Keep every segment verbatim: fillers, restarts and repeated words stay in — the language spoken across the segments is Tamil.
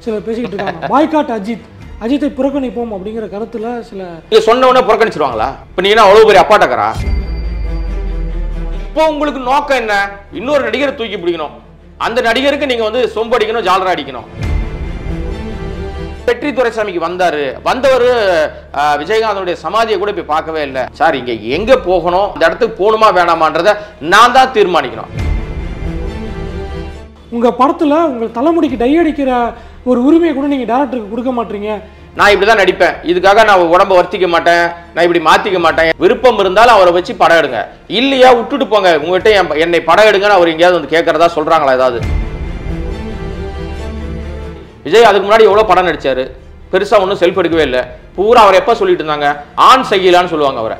சில பேசிக்கிட்டு இருக்காங்க. பாய்காட் அஜித், அஜித்தை புறக்கணிப்போம் அப்படிங்கிற கருத்துல சில சொன்ன உடனே புறக்கணிச்சிருவாங்களா? இப்ப நீங்க அவ்வளவு பெரிய அப்பாட்டக்கரா? இப்போ உங்களுக்கு நோக்கம் என்ன? இன்னொரு நடிகரை தூக்கி பிடிக்கணும், அந்த நடிகருக்கு நீங்க வந்து சொம்படிக்கணும், ஜாலரா அடிக்கணும். வெற்றி துரைசாமிக்கு வந்தாரு, வந்தவர் விஜயகாந்தனுடைய சமாதியை கூட போய் பார்க்கவே இல்லை. சார் இங்க எங்க போகணும், இந்த இடத்துக்கு போகணுமா வேணாமான்றத நான் தான் தீர்மானிக்கணும். உங்க படத்துல உங்க தலைமுடிக்கு டை அடிக்கிற ஒரு உரிமையை கூட நீங்க டைரக்டருக்கு கொடுக்க மாட்டீங்க. நான் இப்படிதான் நடிப்பேன், இதுக்காக நான் உடம்ப வர்த்திக்க மாட்டேன், நான் இப்படி மாத்திக்க மாட்டேன். விருப்பம் இருந்தாலும் அவரை வச்சு படம் எடுங்க, இல்லையா விட்டுட்டு போங்க. உங்ககிட்ட என்னை படம் எடுங்கன்னு அவர் எங்கேயாவது வந்து கேட்கறதா சொல்றாங்களா ஏதாவது? விஜய் அதுக்கு முன்னாடி எவ்வளவு படம் நடிச்சாரு, பெருசா ஒன்றும் செல்ஃப் எடுக்கவே இல்லை. பூரா அவர் எப்ப சொல்லிட்டு இருந்தாங்க, ஆண் செய்யலான்னு சொல்லுவாங்க அவரை.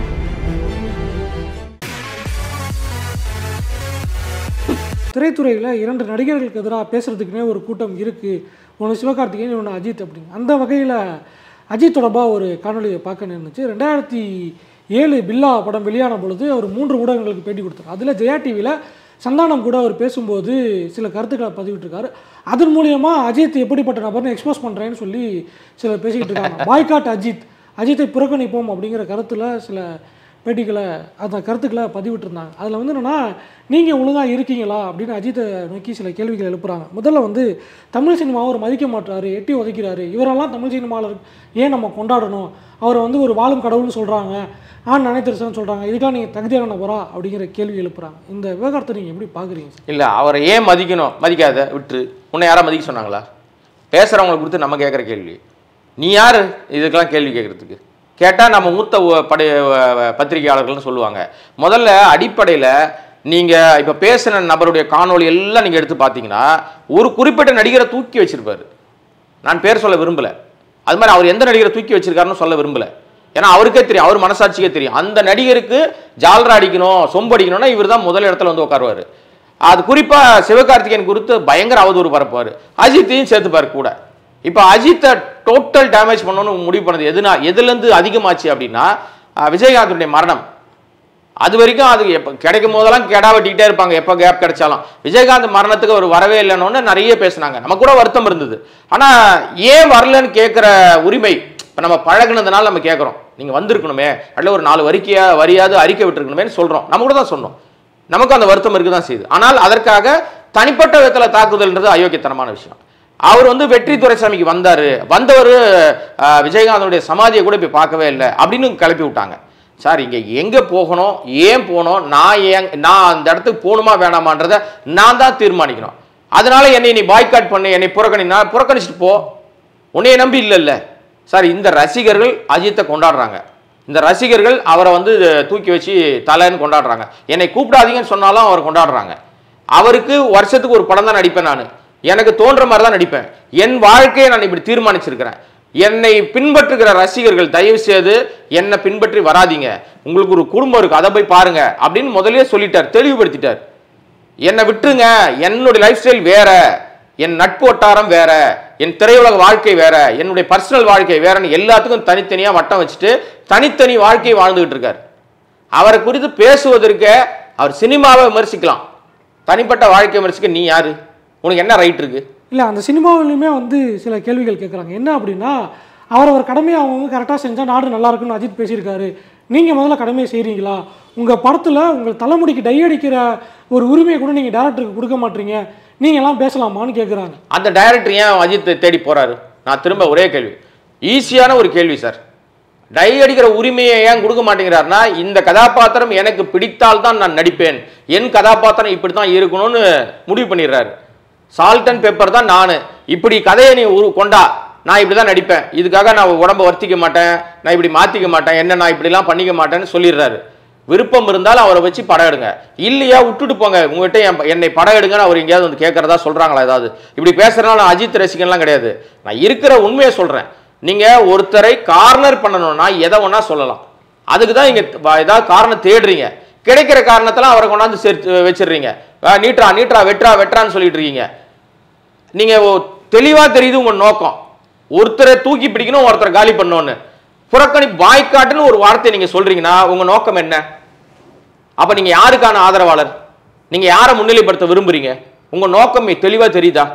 திரைத்துறையில் இரண்டு நடிகர்களுக்கு எதிராக பேசுறதுக்குன்னே ஒரு கூட்டம் இருக்குது. ஒன்று சிவகார்த்திகேயன், ஒன்று அஜித் அப்படின்னு. அந்த வகையில் அஜித் தொடர்பாக ஒரு காணொலியை பார்க்க நின்றுச்சு. ரெண்டாயிரத்தி ஏழு பில்லா படம் வெளியான பொழுது அவர் மூன்று ஊடகங்களுக்கு பேட்டி கொடுத்தார். அதில் ஜெயா டிவியில் சந்தானம் கூட அவர் பேசும்போது சில கருத்துக்களை பதிவிட்டிருக்காரு. அதன் மூலியமாக அஜித் எப்படிப்பட்ட நபர்னு எக்ஸ்போஸ் பண்ணுறேன்னு சொல்லி சில பேசிக்கிட்டு இருக்காங்க. பாய்காட் அஜித், அஜித்தை புறக்கணிப்போம் அப்படிங்கிற கருத்தில் சில பேட்டிகளை அந்த கருத்துக்களை பதிவிட்டிருந்தாங்க. அதில் வந்து என்னென்னா, நீங்கள் ஒழுங்காக இருக்கீங்களா அப்படின்னு அஜித்தை நோக்கி சில கேள்விகள் எழுப்புறாங்க. முதல்ல வந்து தமிழ் சினிமாவை அவர் மதிக்க மாட்டாரு, எட்டி உதைக்கிறாரு, இவரெல்லாம் தமிழ் சினிமாவில் ஏன் நம்ம கொண்டாடணும், அவரை வந்து ஒரு வாழும் கடவுள்னு சொல்கிறாங்க, ஆண் நினைத்திருச்சன்னு சொல்கிறாங்க, இதுக்கெல்லாம் நீங்கள் தகுதியான நபரா அப்படிங்கிற கேள்வி எழுப்புறாங்க. இந்த விவகாரத்தை நீங்கள் எப்படி பார்க்குறீங்க? இல்லை, அவரை ஏன் மதிக்கணும்? மதிக்காத விட்டு உன்னை யாராவது மதிக்க சொன்னாங்களா? பேசுகிறவங்களை கொடுத்து நம்ம கேட்குற கேள்வி, நீ யார் இதுக்கெல்லாம் கேள்வி கேட்குறதுக்கு? கேட்டால் நம்ம மூத்த படை பத்திரிகையாளர்கள்னு சொல்லுவாங்க. முதல்ல அடிப்படையில் நீங்கள் இப்போ பேசின நபருடைய காணொலி எல்லாம் நீங்கள் எடுத்து பார்த்தீங்கன்னா ஒரு குறிப்பிட்ட நடிகரை தூக்கி வச்சிருப்பாரு. நான் பேர் சொல்ல விரும்பலை, அது மாதிரி அவர் எந்த நடிகரை தூக்கி வச்சிருக்காருன்னு சொல்ல விரும்பலை. ஏன்னா அவருக்கே தெரியும், அவர் மனசாட்சிக்கே தெரியும், அந்த நடிகருக்கு ஜாலரா அடிக்கணும், சொம்பு அடிக்கணும்னா இவர் தான் முதல் இடத்துல வந்து உட்காருவார். அது குறிப்பாக சிவகார்த்திகேயன் குறித்து பயங்கர அவதூறு பரப்புவார், அஜித்தையும் சேர்த்துப்பார் கூட. இப்போ அஜித்தை டோட்டல் டேமேஜ் பண்ணணும்னு முடிவு பண்ணது எதுனா எதுலேருந்து அதிகமாச்சு அப்படின்னா விஜயகாந்தனுடைய மரணம். அது வரைக்கும் அது எப்போ கிடைக்கும் போதெல்லாம் கெடா வெட்டிக்கிட்டே இருப்பாங்க, எப்போ கேப் கிடைச்சாலும். விஜயகாந்த் மரணத்துக்கு அவர் வரவே இல்லைன்னு நிறைய பேசினாங்க, நமக்கு கூட வருத்தம் இருந்தது. ஆனால் ஏன் வரலன்னு கேட்குற உரிமை இப்போ நம்ம பழகினதுனால நம்ம கேட்குறோம், நீங்கள் வந்திருக்கணுமே, அதில் ஒரு நாலு வரிக்கையா வரியாவது அறிக்கை விட்டுருக்கணுமேன்னு சொல்கிறோம். நம்ம கூட தான் சொன்னோம், நமக்கு அந்த வருத்தம் இருக்கு தான் செய்யுது. ஆனால் அதற்காக தனிப்பட்ட விதத்தில் தாக்குதல்ன்றது அயோக்கியத்தனமான விஷயம். அவர் வந்து வெற்றி துரைசாமிக்கு வந்தாரு, வந்தவர் விஜயகாந்தனுடைய சமாதியை கூட போய் பார்க்கவே இல்லை அப்படின்னு கிளப்பி விட்டாங்க. சார் இங்க எங்க போகணும், ஏன் போகணும், நான் ஏன் நான் அந்த இடத்துக்கு போகணுமா வேணாமான்றத நான் தான் தீர்மானிக்கணும். அதனால என்னை நீ பாய்காட் பண்ணு, என்னை புறக்கணி, நான் புறக்கணிச்சுட்டு போ, உன்னைய நம்பி இல்லை இல்லை. சார் இந்த ரசிகர்கள் அஜித்தை கொண்டாடுறாங்க, இந்த ரசிகர்கள் அவரை வந்து தூக்கி வச்சு தலைன்னு கொண்டாடுறாங்க. என்னை கூப்பிடாதீங்கன்னு சொன்னாலும் அவர் கொண்டாடுறாங்க. அவருக்கு வருஷத்துக்கு ஒரு படம் தான் நடிப்பேன், நான் எனக்கு தோன்ற மாதிரி தான் நடிப்பேன், என் வாழ்க்கையை நான் இப்படி தீர்மானிச்சிருக்கிறேன். என்னை பின்பற்றுகிற ரசிகர்கள் தயவு செய்து என்னை பின்பற்றி வராதிங்க, உங்களுக்கு ஒரு குடும்பம் இருக்கு, அதை போய் பாருங்க அப்படின்னு முதலே சொல்லிட்டார், தெளிவுபடுத்திட்டார். என்னை விட்டுருங்க, என்னுடைய லைஃப் ஸ்டைல் வேற, என் நட்பு வட்டாரம் வேற, என் திரையுலக வாழ்க்கை வேற, என்னுடைய பர்சனல் வாழ்க்கை வேறன்னு எல்லாத்துக்கும் தனித்தனியாக வட்டம் வச்சுட்டு தனித்தனி வாழ்க்கையை வாழ்ந்துகிட்டு இருக்கார். அவரை குறித்து பேசுவதற்கு அவர் சினிமாவை விமர்சிக்கலாம், தனிப்பட்ட வாழ்க்கையை விமர்சிக்க நீ யாரு, உனக்கு என்ன ரைட் இருக்கு? இல்லை, அந்த சினிமாவிலையுமே வந்து சில கேள்விகள் கேட்குறாங்க. என்ன அப்படின்னா, அவர் அவர் கடமையை அவங்க கரெக்டாக செஞ்சால் நாடு நல்லா இருக்குன்னு அஜித் பேசியிருக்காரு, நீங்கள் முதல்ல கடமையை செய்கிறீங்களா? உங்கள் படத்தில் உங்கள் தலைமுடிக்கு டை அடிக்கிற ஒரு உரிமையை கூட நீங்கள் டேரக்டருக்கு கொடுக்க மாட்டீங்க, நீங்கள்லாம் பேசலாமான்னு கேட்குறாங்க. அந்த டைரக்டர் ஏன் அஜித் தேடி போகிறாரு? நான் திரும்ப ஒரே கேள்வி, ஈஸியான ஒரு கேள்வி சார். டை அடிக்கிற உரிமையை ஏன் கொடுக்க மாட்டேங்கிறாருன்னா, இந்த கதாபாத்திரம் எனக்கு பிடித்தால் தான் நான் நடிப்பேன், என் கதாபாத்திரம் இப்படி தான் இருக்கணும்னு முடிவு பண்ணிடுறாரு. சால்ட் அண்ட் பெப்பர் தான் நான், இப்படி கதையை நீ கொண்டா நான் இப்படி தான் நடிப்பேன், இதுக்காக நான் உடம்பை வர்த்திக்க மாட்டேன், நான் இப்படி மாற்றிக்க மாட்டேன், என்ன நான் இப்படிலாம் பண்ணிக்க மாட்டேன்னு சொல்லிடுறாரு. விருப்பம் இருந்தாலும் அவரை வச்சு படம் எடுங்க, இல்லையா விட்டுட்டு போங்க. உங்ககிட்ட என்னை படம் எடுங்கன்னு அவர் எங்கேயாவது வந்து கேட்கறதா சொல்கிறாங்களா ஏதாவது? இப்படி பேசுறதுனால அஜித் ரசிகன்லாம் கிடையாது, நான் இருக்கிற உண்மையை சொல்கிறேன். நீங்கள் ஒருத்தரை கார்னர் பண்ணணும்னா எதை ஒன்றா சொல்லலாம், அதுக்கு தான் இங்கே ஏதாவது காரணம் தேடுறீங்க, கிடைக்கிற காரணத்தெல்லாம் அவரை கொண்டாந்து சேர்த்து வச்சிடுறீங்க, நீட்ரா நீட்ரா வெட்ரா வெட்ரான்னு சொல்லிட்டு இருக்கீங்க. நீங்கள் தெளிவாக தெரியுது உங்கள் நோக்கம், ஒருத்தரை தூக்கி பிடிக்கணும், ஒருத்தரை காலி பண்ணணும்னு. புறக்கணி பாய்காட்டுன்னு ஒரு வார்த்தையை நீங்கள் சொல்கிறீங்கன்னா உங்கள் நோக்கம் என்ன? அப்போ நீங்கள் யாருக்கான ஆதரவாளர், நீங்கள் யாரை முன்னிலைப்படுத்த விரும்புகிறீங்க, உங்கள் நோக்கம் தெளிவாக தெரியுதா?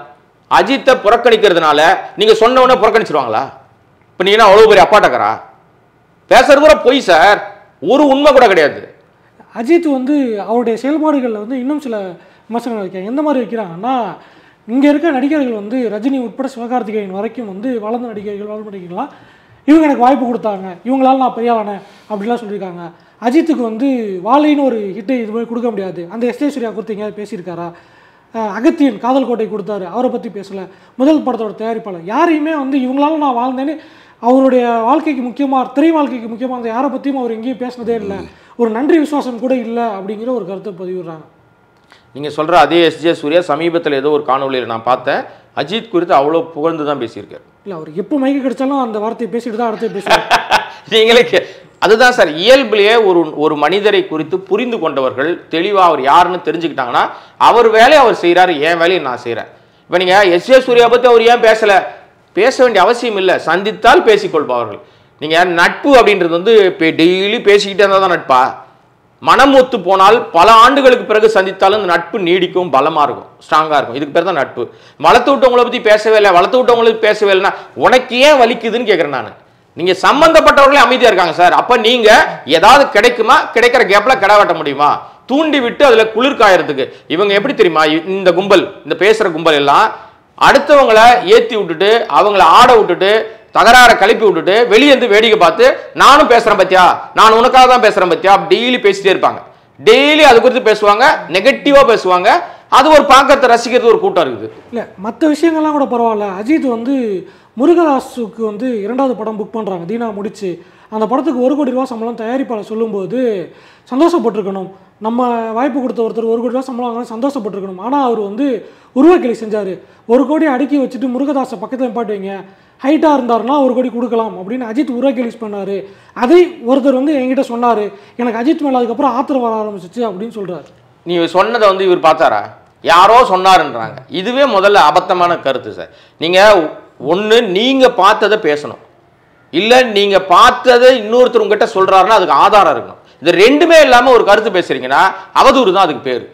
அஜித்தை புறக்கணிக்கிறதுனால நீங்க சொன்ன உடனே புறக்கணிச்சிருவாங்களா? இப்ப நீங்க என்ன அவ்வளவு பெரிய அப்பாட்டக்கரா? பேசுறது கூட பொய் சார், ஒரு உண்மை கூட கிடையாது. அஜித் வந்து அவருடைய செயல்பாடுகளில் வந்து இன்னும் சில விமர்சனங்கள் வைக்கிறாங்க. எந்த மாதிரி வைக்கிறாங்கன்னா, இங்கே இருக்க நடிகர்கள் வந்து ரஜினி உட்பட சிவகார்த்திகேயன் வரைக்கும் வந்து வளர்ந்த நடிகர்கள் வளர்ந்த நடிகர்கள்லாம் இவங்க எனக்கு வாய்ப்பு கொடுத்தாங்க, இவங்களால நான் பெரியாளானேன் அப்படிலாம் சொல்லியிருக்காங்க. அஜித்துக்கு வந்து வாழைன்னு ஒரு ஹிட்டை இது மாதிரி கொடுக்க முடியாது, அந்த எஸ்டேஸ்வரியா குறித்து எங்கேயாவது பேசியிருக்காரா? அகத்தியன் காதல் கோட்டை கொடுத்தாரு, அவரை பற்றி பேசலை. முதல் படத்தோட தயாரிப்பாளர் யாரையுமே வந்து இவங்களால நான் வாழ்ந்தேன்னு அவருடைய வாழ்க்கைக்கு முக்கியமாக திரை வாழ்க்கைக்கு முக்கியமாக யாரை பற்றியும் அவர் எங்கேயும் பேசினதே இல்லை, ஒரு நன்றி விசுவாசம் கூட இல்லை அப்படிங்கிற ஒரு கருத்தை பதிவிடுறாங்க. நீங்கள் சொல்கிற அதே எஸ் ஜே சூர்யா சமீபத்தில் ஏதோ ஒரு காணொலியில் நான் பார்த்தேன், அஜித் குறித்து அவ்வளோ புகழ்ந்து தான் பேசியிருக்காரு. இல்லை, அவர் எப்போ மைக்கு கிடைச்சாலும் அந்த வார்த்தையை பேசிட்டு தான் அடுத்து பேசுவார். நீங்களே அதுதான் சார் இயல்பிலேயே ஒரு ஒரு மனிதரை குறித்து புரிந்து கொண்டவர்கள் தெளிவாக அவர் யாருன்னு தெரிஞ்சுக்கிட்டாங்கன்னா அவர் வேலையை அவர் செய்கிறாரு, என் வேலையை நான் செய்கிறேன். இப்போ நீங்கள் எஸ் ஜே சூர்யா பற்றி அவர் ஏன் பேசலை? பேச வேண்டிய அவசியம் இல்லை, சந்தித்தால் பேசிக்கொள்பவர்கள். நீங்கள் நட்பு அப்படின்றது வந்து இப்போ டெய்லி பேசிக்கிட்டே இருந்தால் தான் நட்பா? மனம் ஒத்து போனால் பல ஆண்டுகளுக்கு பிறகு சந்தித்தாலும் இந்த நட்பு நீடிக்கும், பலமாக இருக்கும், ஸ்ட்ராங்காக இருக்கும். இதுக்கு பேர் தான் நட்பு. வளர்த்து விட்டவங்களை பற்றி பேசவே இல்லை, வளர்த்து விட்டவங்களுக்கு பேசவே இல்லைன்னா உனக்கு ஏன் வலிக்குதுன்னு கேட்குறேன் நான். நீங்க சம்பந்தப்பட்டவர்களே அமைதியா இருக்காங்க சார், அப்ப நீங்க ஏதாவது கிடைக்குமா? கிடைக்கிற கேப்ல கிடா வெட்ட முடியுமா? தூண்டி விட்டு அதுல குளிர் காயறதுக்கு இவங்க எப்படி தெரியுமா? இந்த கும்பல், இந்த பேசுற கும்பல் எல்லாம் அடுத்தவங்களை ஏத்தி விட்டுட்டு அவங்கள ஆட விட்டுட்டு தகராற கலப்பி விட்டுட்டு வெளியே இருந்து வேடிக்கை பார்த்து நானும் பேசுறேன் பத்தியா, நான் உனக்காக தான் பேசுறேன் பத்தியா, டெய்லி பேசிட்டே இருப்பாங்க. டெய்லி அது குறித்து பேசுவாங்க, நெகட்டிவா பேசுவாங்க. அது ஒரு பார்க்கறத ரசிக்கிறது ஒரு கூட்டம் இருக்குது. இல்லை, மற்ற விஷயங்கள்லாம் கூட பரவாயில்ல. அஜித் வந்து முருகதாஸுக்கு வந்து இரண்டாவது படம் புக் பண்ணுறாங்க, தீனா முடிச்சு. அந்த படத்துக்கு ஒரு கோடி ரூபா சம்பளம் தயாரிப்பாளர் சொல்லும்போது சந்தோஷப்பட்டிருக்கணும். நம்ம வாய்ப்பு கொடுத்த ஒருத்தர் ஒரு கோடி ரூபா சம்பளம் வாங்க சந்தோஷப்பட்டிருக்கணும். ஆனால் அவர் வந்து உருவக்கிளி செஞ்சார். ஒரு கோடி அடுக்கி வச்சுட்டு முருகதாஸை பக்கத்தில் பாட்டுவீங்க, ஹைட்டாக இருந்தாருன்னா ஒரு கோடி கொடுக்கலாம் அப்படின்னு அஜித் உருவக்கிளிஸ் பண்ணார். அதை ஒருத்தர் வந்து என்கிட்ட சொன்னார், எனக்கு அஜித் மேலே அதுக்கப்புறம் ஆத்திரம் வர ஆரம்பிச்சிச்சு அப்படின்னு சொல்கிறார். நீ சொன்னதை வந்து இவர் பார்த்தாரா? யாரோ சொன்னாருன்றாங்க. இதுவே முதல்ல அபத்தமான கருத்து சார். நீங்கள் ஒன்று நீங்கள் பார்த்ததை பேசணும், இல்லை நீங்கள் பார்த்ததை இன்னொருத்தர் உங்ககிட்ட சொல்கிறாருன்னா அதுக்கு ஆதாரம் இருக்கணும். இது ரெண்டுமே இல்லாமல் ஒரு கருத்து பேசுறீங்கன்னா அவதூறு தான் அதுக்கு பேர்.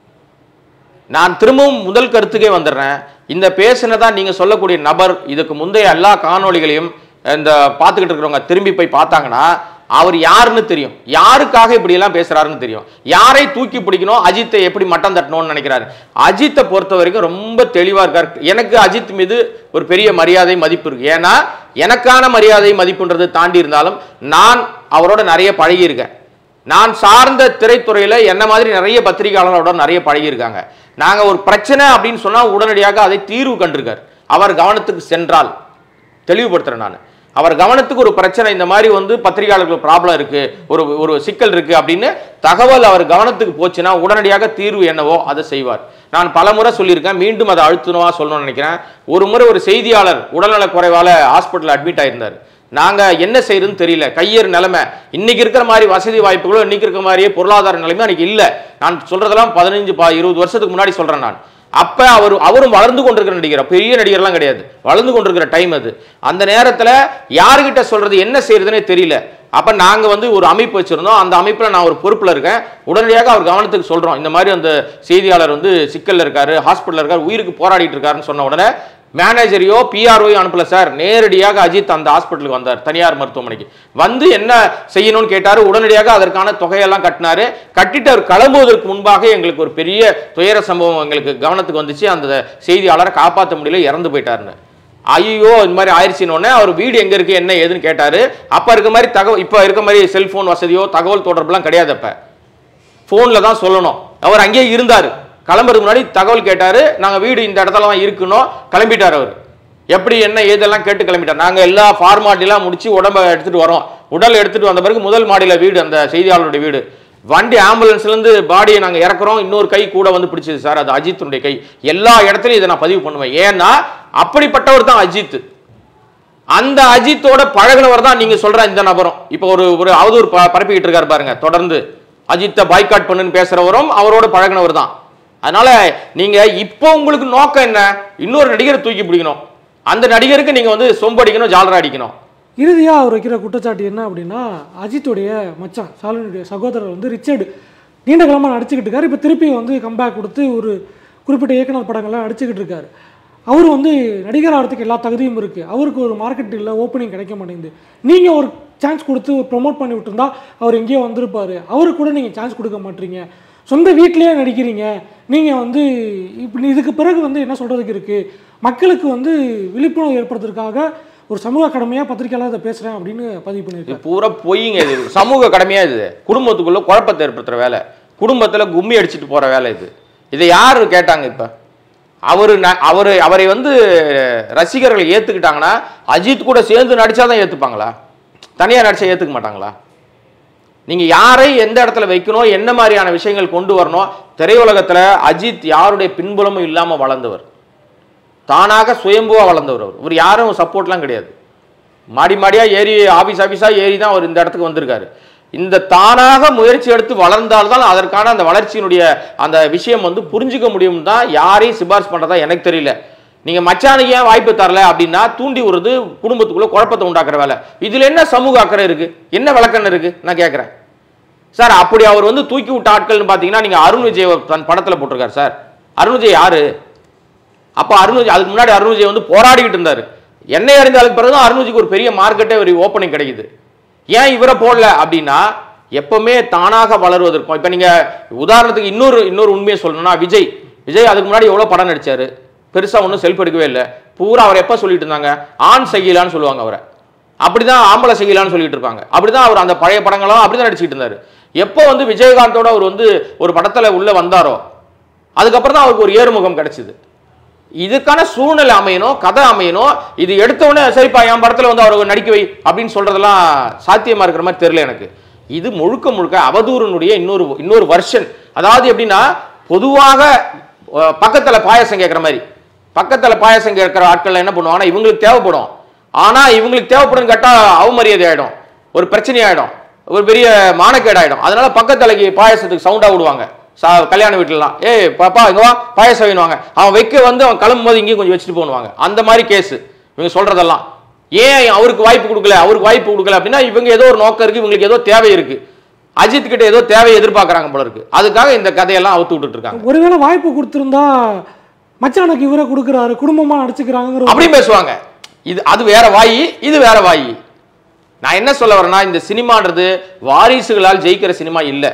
நான் திரும்பவும் முதல் கருத்துக்கே வந்துடுறேன். இந்த பேசினதான் நீங்கள் சொல்லக்கூடிய நபர் இதுக்கு முந்தைய எல்லா காணொலிகளையும் இந்த பார்த்துக்கிட்டு இருக்கிறவங்க திரும்பி போய் பார்த்தாங்கன்னா அவர் யாருன்னு தெரியும், யாருக்காக இப்படி எல்லாம் பேசுறாருன்னு தெரியும், யாரை தூக்கி பிடிக்கணும், அஜித்தை எப்படி மட்டம் தட்டணும்னு நினைக்கிறாரு. அஜித்தை பொறுத்த வரைக்கும் ரொம்ப தெளிவா இருக்காரு. எனக்கு அஜித் மீது ஒரு பெரிய மரியாதை மதிப்பு இருக்கு. ஏன்னா எனக்கான மரியாதை மதிப்புன்றது தாண்டி இருந்தாலும் நான் அவரோட நிறைய பழகி இருக்கேன். நான் சார்ந்த திரைத்துறையில என்ன மாதிரி நிறைய பத்திரிகையாளர்களோட நிறைய பழகி இருக்காங்க. நாங்க ஒரு பிரச்சனை அப்படின்னு சொன்னா உடனடியாக அதை தீர்வு கண்டிருக்கார். அவர் கவனத்துக்கு சென்றால் தெளிவுபடுத்துறேன் நான், அவர் கவனத்துக்கு ஒரு பிரச்சனை இந்த மாதிரி வந்து பத்திரிகையாளர்கள் ப்ராப்ளம் இருக்கு, ஒரு ஒரு சிக்கல் இருக்கு அப்படின்னு தகவல் அவர் கவனத்துக்கு போச்சுன்னா உடனடியாக தீர்வு என்னவோ அதை செய்வார். நான் பல முறை சொல்லியிருக்கேன், மீண்டும் அதை அழுத்தணுமா சொல்லணும்னு நினைக்கிறேன். ஒரு முறை ஒரு செய்தியாளர் உடல்நலக் குறைவால ஹாஸ்பிட்டல் அட்மிட் ஆயிருந்தார். நாங்க என்ன செய்யறதுன்னு தெரியல, கையேறு நிலைமை. இன்னைக்கு இருக்கிற மாதிரி வசதி வாய்ப்புகளோ இன்னைக்கு இருக்கிற மாதிரியே பொருளாதார நிலைமை அன்னைக்கு இல்லை. நான் சொல்றதெல்லாம் பதினஞ்சு இருபது வருஷத்துக்கு முன்னாடி சொல்றேன் நான். அப்ப அவர் அவரும் வளர்ந்து கொண்டிருக்கிற நடிகர், பெரிய நடிகர்லாம் கிடையாது, வளர்ந்து கொண்டிருக்கிற டைம் அது. அந்த நேரத்துல யாருகிட்ட சொல்றது என்ன செய்யறதுன்னே தெரியல. அப்ப நாங்க வந்து ஒரு அமைப்பு வச்சிருந்தோம், அந்த அமைப்புல நான் ஒரு பொறுப்புல இருக்கேன். உடனடியாக அவர் கவனத்துக்கு சொல்றோம், இந்த மாதிரி அந்த செய்தியாளர் வந்து சிக்கல்ல இருக்காரு, ஹாஸ்பிட்டல்ல இருக்காரு, உயிருக்கு போராடிட்டு இருக்காருன்னு சொன்ன உடனே மேனேஜரையோ பிஆர்ஓயோ அனுப்பல சார், நேரடியாக அஜித் அந்த ஹாஸ்பிட்டலுக்கு வந்தார், தனியார் மருத்துவமனைக்கு வந்து என்ன செய்யணும்னு கேட்டாரு. உடனடியாக அதற்கான தொகையெல்லாம் கட்டினாரு. கட்டிட்டு அவர் கிளம்புவதற்கு முன்பாக எங்களுக்கு ஒரு பெரிய துயர சம்பவம் எங்களுக்கு கவனத்துக்கு வந்துச்சு. அந்த செய்தியாளரை காப்பாற்ற முடியல, இறந்து போயிட்டாருன்னு. ஐயோ இந்த மாதிரி ஆயிடுச்சுன்னு அவர் வீடு எங்க இருக்கு என்ன ஏதுன்னு கேட்டாரு. அப்ப இருக்க மாதிரி தகவல், இப்ப இருக்க மாதிரி செல்போன் வசதியோ தகவல் தொடர்புலாம் கிடையாது. அப்ப போன்ல தான் சொல்லணும். அவர் அங்கேயே இருந்தாரு. கிளம்புறதுக்கு முன்னாடி தகவல் கேட்டாரு, நாங்க வீடு இந்த இடத்துல தான் இருக்கணும், கிளம்பிட்டார் அவர். எப்படி என்ன ஏதெல்லாம் கேட்டு கிளம்பிட்டார். நாங்க எல்லா ஃபார்மாலிட்டிலாம் முடிச்சு உடம்ப எடுத்துட்டு வரோம். உடல் எடுத்துட்டு வந்த பிறகு முதல் மாடியில வீடு, அந்த செய்தியாளருடைய வீடு. வண்டி ஆம்புலன்ஸ்ல இருந்து பாடியை நாங்க இறக்குறோம், இன்னொரு கை கூட வந்து பிடிச்சது சார், அது அஜித்துடைய கை. எல்லா இடத்துலயும் இதை நான் பதிவு பண்ணுவேன். ஏன்னா அப்படிப்பட்டவர் தான் அஜித். அந்த அஜித்தோட பழகினவர் தான் நீங்க சொல்ற இந்த நபரும். இப்ப ஒரு ஒரு அவதூறு பரப்பிக்கிட்டு இருக்காரு பாருங்க, தொடர்ந்து அஜித்தை பாய்காட் பண்ணுன்னு பேசுறவரும் அவரோட பழகினவர் தான். அதனால நீங்க இப்போ உங்களுக்கு நோக்கம் என்ன? இன்னொரு நடிகரை தூக்கி பிடிக்கணும், அந்த நடிகருக்கு நீங்க வந்து சொம்படிக்கணும், ஜாலரா அடிக்கணும். இறுதியாக அவர் வைக்கிற குற்றச்சாட்டு என்ன அப்படின்னா, அஜித்துடைய மச்சான் சாலினுடைய சகோதரர் வந்து ரிச்சர்டு நீண்ட காலமாக நடிச்சுக்கிட்டு இருக்காரு. இப்போ திருப்பி வந்து கம்பேக் கொடுத்து ஒரு குறிப்பிட்ட இயக்குனர் படங்கள்லாம் நடிச்சுக்கிட்டு இருக்காரு. அவர் வந்து நடிகர் ஆகிறதுக்கு எல்லா தகுதியும் இருக்குது, அவருக்கு ஒரு மார்க்கெட் இல்லை, ஓப்பனிங் கிடைக்க மாட்டேங்குது, நீங்கள் ஒரு சான்ஸ் கொடுத்து ஒரு ப்ரொமோட் பண்ணி விட்டுருந்தா அவர் எங்கேயோ வந்திருப்பார், அவருக்கு கூட நீங்கள் சான்ஸ் கொடுக்க மாட்டீங்க, சொந்த வீட்டிலேயே நடிக்கிறீங்க, நீங்கள் வந்து இப்படி இதுக்கு பிறகு வந்து என்ன சொல்கிறதுக்கு இருக்குது, மக்களுக்கு வந்து விழிப்புணர்வு ஏற்படுத்துறதுக்காக ஒரு சமூக கடமையாக பத்திரிக்கையாளர் இதை பேசுகிறேன் அப்படின்னு பதிவு பண்ணியிருக்கேன். பூரா பொய்ங்க இது, சமூக கடமையாக இது, குடும்பத்துக்குள்ளே குழப்பத்தை ஏற்படுத்துகிற வேலை, குடும்பத்தில் கும்மி அடிச்சுட்டு போகிற வேலை இது. இதை யார் கேட்டாங்க? இப்போ அவர் அவர் அவரை வந்து ரசிகர்கள் ஏற்றுக்கிட்டாங்கன்னா அஜித் கூட சேர்ந்து நடித்தா தான் ஏற்றுப்பாங்களா? தனியாக நடிச்சா ஏற்றுக்க மாட்டாங்களா? நீங்கள் யாரை எந்த இடத்துல வைக்கணும், என்ன மாதிரியான விஷயங்கள் கொண்டு வரணும்? திரையுலகத்தில் அஜித் யாருடைய பின்புலமும் இல்லாமல் வளர்ந்தவர், தானாக சுயம்புவாக வளர்ந்தவர். அவர் ஒரு யாரும் சப்போர்ட்லாம் கிடையாது, மாடி மாடியாக ஏறி ஆஃபீஸ் ஆஃபீஸாக ஏறி தான் அவர் இந்த இடத்துக்கு வந்திருக்காரு. இந்த தானாக முயற்சி எடுத்து வளர்ந்தால்தான் அதற்கான அந்த வளர்ச்சியினுடைய அந்த விஷயம் வந்து புரிஞ்சிக்க முடியும். தான் யாரையும் சிபாரிசு பண்ணுறதா எனக்கு தெரியல. நீங்கள் மச்சானுக்கு ஏன் வாய்ப்பு தரல அப்படின்னா தூண்டி விடுறது, குடும்பத்துக்குள்ளே குழப்பத்தை உண்டாக்குற வேலை. இதில் என்ன சமூக அக்கறை இருக்குது, என்ன விளக்கணம் இருக்குது நான் கேட்குறேன் சார். அப்படி அவர் வந்து தூக்கி விட்ட ஆட்கள்னு பார்த்தீங்கன்னா நீங்கள் அருண் விஜய் தன் படத்தில் போட்டிருக்காரு சார். அருண் விஜய் யாரு? அப்போ அருண் விஜய் அதுக்கு முன்னாடி அருண் விஜய் வந்து போராடிக்கிட்டு இருந்தார். என்னை அறிந்த அதுக்கு பிறகு தான் அருண் விஜய்க்கு ஒரு பெரிய மார்க்கெட்டே ஒரு ஓப்பனிங் கிடைக்குது. ஏன் இவரை போடல அப்படின்னா எப்பவுமே தானாக வளருவதற்கும். இப்போ நீங்கள் உதாரணத்துக்கு இன்னொரு இன்னொரு உண்மையை சொல்லணும்னா விஜய் விஜய் அதுக்கு முன்னாடி எவ்வளோ படம் நடிச்சார், பெருசாக ஒன்றும் செல்ஃப் எடுக்கவே இல்லை. பூரா அவர் எப்போ சொல்லிட்டு இருந்தாங்க, ஆண் செய்யலான்னு சொல்லுவாங்க அவரை, அப்படிதான் ஆம்பளை செய்யலான்னு சொல்லிட்டு இருப்பாங்க. அப்படிதான் அவர் அந்த பழைய படங்களும் அப்படிதான் நடிச்சுட்டு இருந்தார். எப்போ வந்து விஜயகாந்தோட அவர் வந்து ஒரு படத்தில் உள்ள வந்தாரோ அதுக்கப்புறம் தான் அவருக்கு ஒரு ஏறுமுகம் கிடைச்சிது. இதுக்கான சூழ்நிலை அமையணும், கதை அமையணும். இது எடுத்தவொடனே சரிப்பா என் படத்தில் வந்து அவர் நடிக்க வை அப்படின்னு சொல்றதெல்லாம் சாத்தியமா இருக்கிற மாதிரி தெரியல எனக்கு. இது முழுக்க முழுக்க அவதூறுனுடைய இன்னொரு இன்னொரு வெர்ஷன். அதாவது எப்படின்னா பொதுவாக பக்கத்தில் பாயசம் கேட்குற மாதிரி, பக்கத்தில் பாயசம் கேட்குற ஆட்கள் என்ன பண்ணுவாங்கன்னா இவங்களுக்கு தேவைப்படும், ஆனால் இவங்களுக்கு தேவைப்படும் கேட்டால் அவமரியாதை ஆகிடும், ஒரு பிரச்சனை ஆகிடும், ஒரு பெரிய மானக்கேடு ஆகிடும். அதனால பக்கத்தலைக்கு பாயசத்துக்கு சவுண்டாக விடுவாங்க சா கல்யாண வீட்டிலலாம். ஏய் பாப்பா இங்கே வா பாயசம் வேணுவாங்க, அவன் வைக்க வந்து அவன் கிளம்பும் போது இங்கேயும் கொஞ்சம் வச்சுட்டு போனுவாங்க. அந்த மாதிரி கேஸு இவங்க சொல்கிறதெல்லாம். ஏன் அவருக்கு வாய்ப்பு கொடுக்கல அவருக்கு வாய்ப்பு கொடுக்கல அப்படின்னா இவங்க ஏதோ ஒரு நோக்கம் இருக்குது, இவங்களுக்கு ஏதோ தேவை இருக்குது, அஜித் கிட்ட ஏதோ தேவையை எதிர்பார்க்குறாங்க போல இருக்கு, அதுக்காக இந்த கதையெல்லாம் அவுத்து விட்டுட்டு இருக்காங்க. ஒருவேளை வாய்ப்பு கொடுத்துருந்தா மச்சானுக்கு இவரை கொடுக்குறாரு குடும்பமாக நடிச்சுக்கிறாங்க அப்படின்னு பேசுவாங்க. இது அது வேற வாயி, இது வேற வாயி. நான் என்ன சொல்ல வரேன்னா இந்த சினிமான்றது வாரிசுகளால் ஜெயிக்கிற சினிமா இல்லை.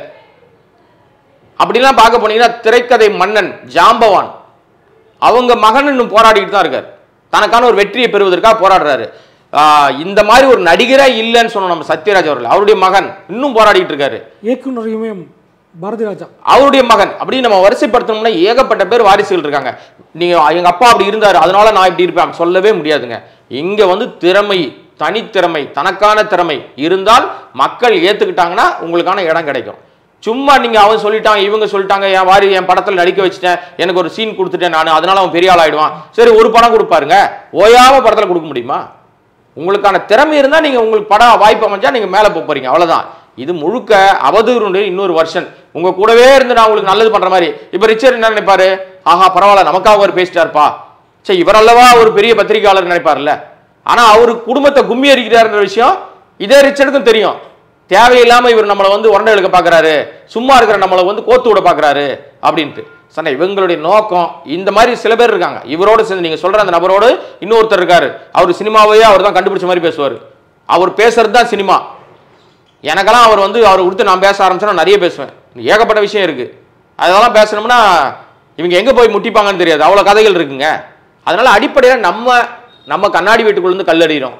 அப்படிலாம் பார்க்க போனீங்கன்னா திரைக்கதை மன்னன் ஜாம்பவான் அவங்க மகன் இன்னும் போராடிட்டு தான் இருக்காரு, தனக்கான ஒரு வெற்றியை பெறுவதற்காக போராடுறாரு. இந்த மாதிரி ஒரு நடிகரே இல்லைன்னு சொன்னோம் நம்ம சத்யராஜ் அவர்கள், அவருடைய மகன் இன்னும் போராடிட்டு இருக்காரு. இயக்குனரையுமே பாரதி ராஜா அவருடைய மகன், அப்படி நம்ம வரிசைப்படுத்தணும்னா ஏகப்பட்ட பேர் வாரிசுகள் இருக்காங்க. நீங்க எங்க அப்பா அப்படி இருந்தாரு அதனால நான் இப்படி இருப்பேன் சொல்லவே முடியாதுங்க. இங்க வந்து திறமை, தனித்திறமை, தனக்கான திறமை இருந்தால் மக்கள் ஏத்துக்கிட்டாங்கன்னா உங்களுக்கான இடம் கிடைக்கும். சும்மா நீங்க அவன் சொல்லிட்டாங்க இவங்க சொல்லிட்டாங்க என் வாரி என் படத்தில் நடிக்க வச்சுட்டேன், எனக்கு ஒரு சீன் கொடுத்துட்டேன் நான், அதனால அவன் பெரிய ஆள் ஆயிடுவான். சரி ஒரு படம் கொடுப்பாருங்க, ஓயாம படத்தில் கொடுக்க முடியுமா? உங்களுக்கான திறமை இருந்தா நீங்க உங்களுக்கு படம் வாய்ப்பு அமைஞ்சா நீங்க மேல போறீங்க, அவ்வளவுதான். இது முழுக்க அவதூறுடைய இன்னொரு வருஷன். உங்க கூடவே இருந்து நான் உங்களுக்கு நல்லது பண்ற மாதிரி. இப்ப ரிச்சர் என்ன நினைப்பாரு, ஆஹா பரவாயில்ல நமக்காக ஒரு பேசிட்டாருப்பா, சரி இவர் அல்லவா ஒரு பெரிய பத்திரிகையாளர் நினைப்பார்ல. ஆனா அவரு குடும்பத்தை கும்மி அடிக்கிறாருன்ற விஷயம் இதே ரிச்சர்டுக்கும் தெரியும். தேவையில்லாம இவர் நம்மளை வந்து உரண்டை எடுக்க பாக்குறாரு, சும்மா இருக்கிற நம்மளை வந்து கோத்து விட பாக்குறாரு அப்படின்ட்டு. சண்டை இவங்களுடைய நோக்கம். இந்த மாதிரி சில பேர் இருக்காங்க. இவரோடு சேர்ந்து நீங்க சொல்ற அந்த நபரோடு இன்னொருத்தர் இருக்காரு, அவர் சினிமாவையே அவர் தான் கண்டுபிடிச்ச மாதிரி பேசுவார். அவர் பேசுறது தான் சினிமா. எனக்கெல்லாம் அவர் வந்து அவர் கொடுத்து நான் பேச ஆரம்பிச்சேன்னா நிறைய பேசுவேன், ஏகப்பட்ட விஷயம் இருக்கு. அதெல்லாம் பேசணும்னா இவங்க எங்க போய் முட்டிப்பாங்கன்னு தெரியாது, அவ்வளவு கதைகள் இருக்குங்க. அதனால அடிப்படையில் நம்ம நம்ம கண்ணாடி வீட்டுக்குள்ள இருந்து கல்லடிக்கிறோம்.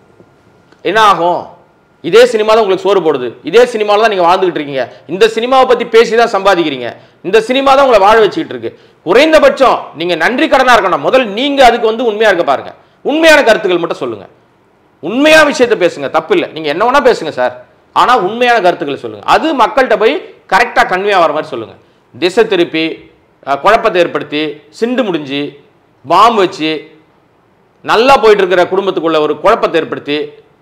என்ன ஆகும்? இதே சினிமா தான் உங்களுக்கு சோறு போடுது, இதே சினிமாவில் தான் நீங்கள் வாழ்ந்துகிட்டு இருக்கீங்க, இந்த சினிமாவை பற்றி பேசி தான் சம்பாதிக்கிறீங்க, இந்த சினிமா தான் உங்களை வாழ வச்சுக்கிட்டு இருக்கு. குறைந்தபட்சம் நீங்கள் நன்றி கடனாக இருக்கணும். முதல் நீங்கள் அதுக்கு வந்து உண்மையாக இருக்க பாருங்க. உண்மையான கருத்துக்கள் மட்டும் சொல்லுங்க, உண்மையான விஷயத்தை பேசுங்க, தப்பு இல்லை. நீங்கள் என்ன வேணா பேசுங்க சார், ஆனால் உண்மையான கருத்துக்களை சொல்லுங்க. அது மக்கள்கிட்ட போய் கரெக்டாக கன்வே ஆகிற மாதிரி சொல்லுங்க. திசை திருப்பி குழப்பத்தை ஏற்படுத்தி சிண்டு முடிஞ்சு பாம்பு வச்சு நல்லா போயிட்டு இருக்கிற குடும்பத்துக்குள்ள ஒரு குழப்பத்தை ஏற்படுத்தி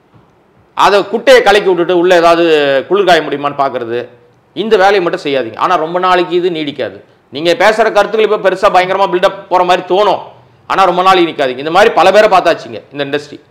அதை குட்டையை கலக்கி விட்டுட்டு உள்ள ஏதாவது குளிர்காய முடியுமான்னு பார்க்கறது, இந்த வேலையை மட்டும் செய்யாதீங்க. ஆனால் ரொம்ப நாளைக்கு இது நீடிக்காது. நீங்கள் பேசுகிற கருத்துக்கள் இப்போ பெருசாக பயங்கரமாக பில்டப் போகிற மாதிரி தோணும், ஆனால் ரொம்ப நாளைக்கு நிற்காதீங்க. இந்த மாதிரி பல பேரை பார்த்தாச்சுங்க இந்த இண்டஸ்ட்ரி.